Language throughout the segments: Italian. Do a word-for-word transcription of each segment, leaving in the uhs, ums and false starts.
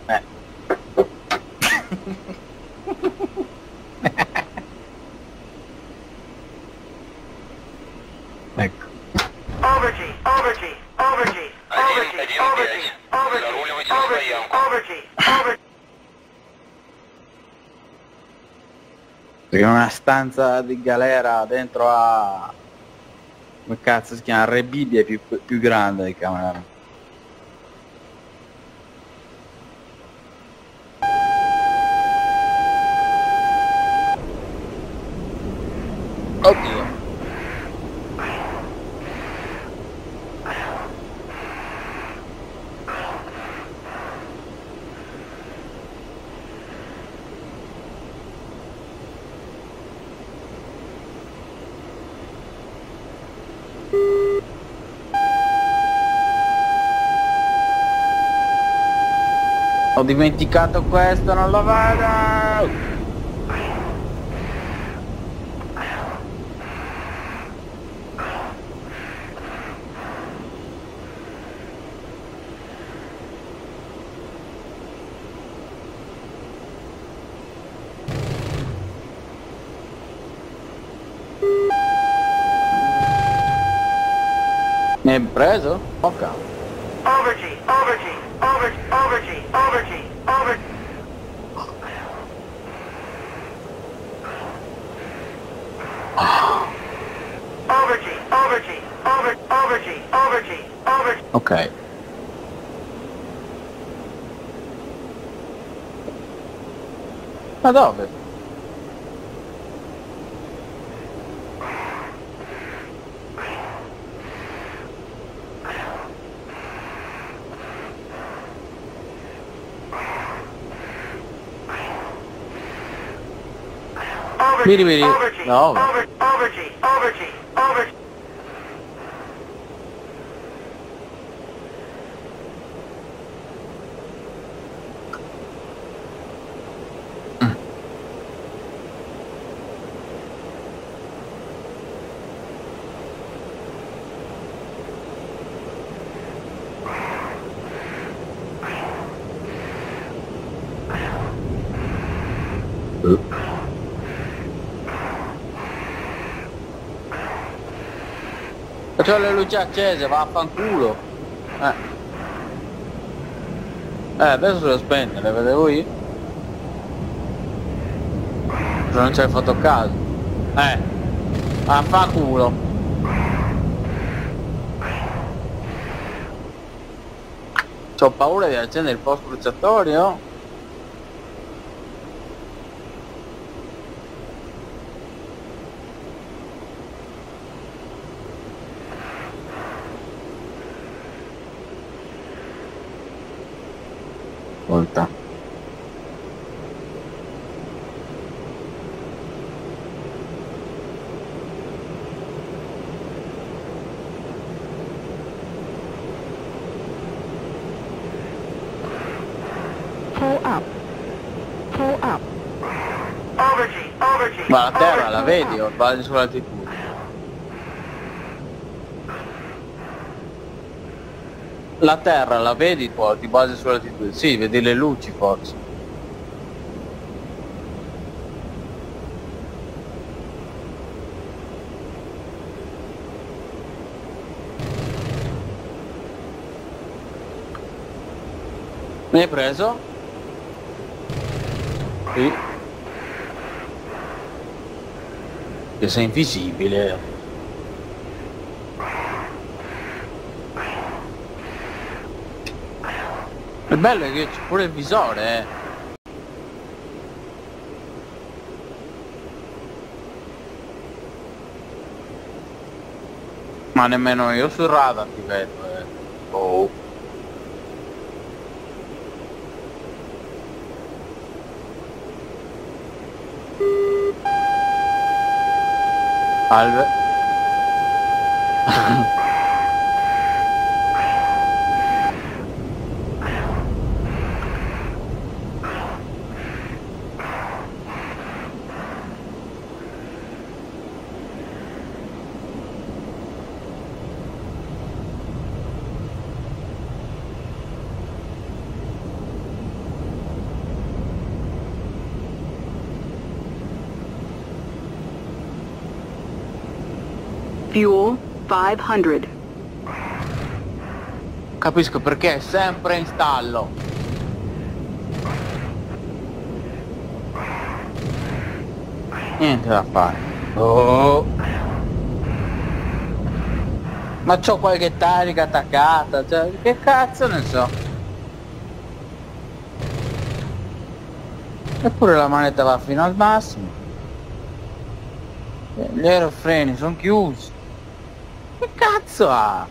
Eh. Ecco. Overgy, overgy, overgy, overgy, overgy, overgy, overgy, overgy, overgy. Perché una stanza di galera dentro a... come cazzo si chiama? Re Bibbia è più, più grande di camera. Oddio. Ho dimenticato questo, non lo vedo! Mi hai preso? Ok. Overgy, overgy, overgy, overgy, overgy, overgy. Overgy, overgy, over, overgy, overgy, overgy. Ok. Ma dove? Vedi, vedi. Overgy, No. over, overgy, overgy, overgy. C'ho le luci accese, vaffanculo. Eh. Eh, adesso le spente, le vedevo io. Se non ci hai fatto caso. Eh. Vaffanculo. C'ho paura di accendere il post bruciatorio. Volta. Pull up. Pull up. Overgy, overgy. Ma la terra la vedi o sbagli sull'altitudine? La terra la vedi poi, ti basi sull'altitudine? Sì, vedi le luci forse. Mi hai preso? Sì. Che sei invisibile. Il bello è che c'è pure il visore, eh. Ma nemmeno io sul radar ti vedo, eh. Oh. Salve. Fuel five hundred. Capisco perché è sempre in stallo. Niente da fare. Oh. Ma c'ho qualche tarica attaccata, cioè, che cazzo ne so. Eppure la manetta va fino al massimo. Gli aerofreni sono chiusi. Che cazzo ha?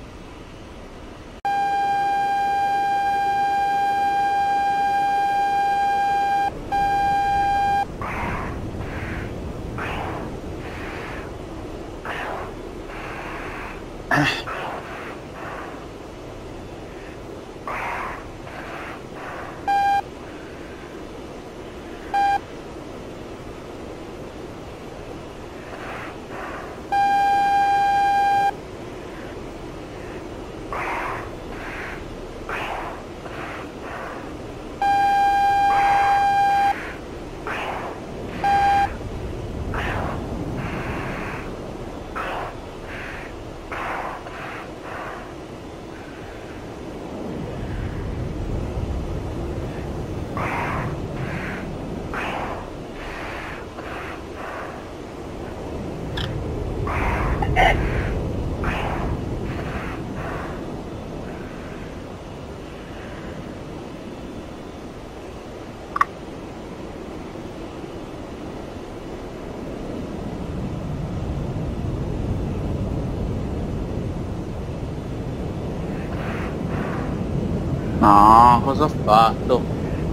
No, cosa ho fatto?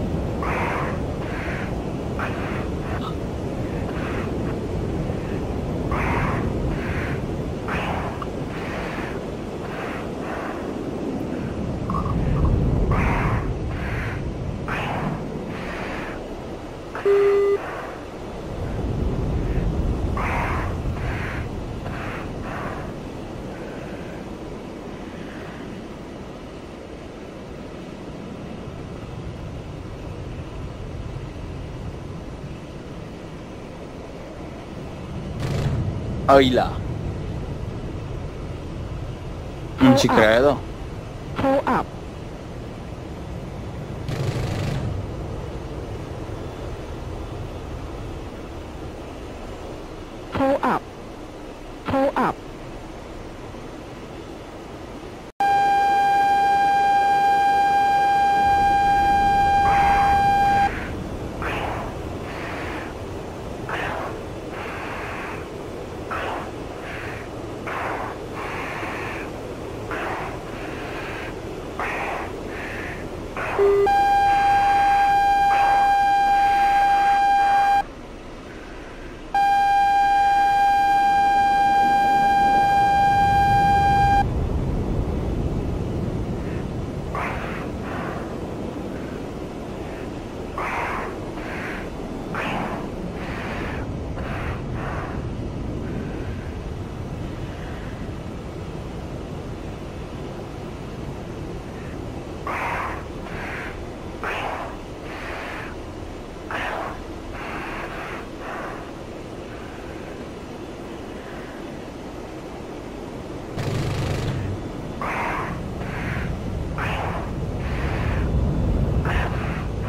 Oh là. Non ci credo. Pull up. Pull up. Pull up.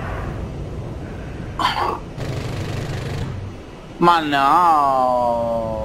Ma no!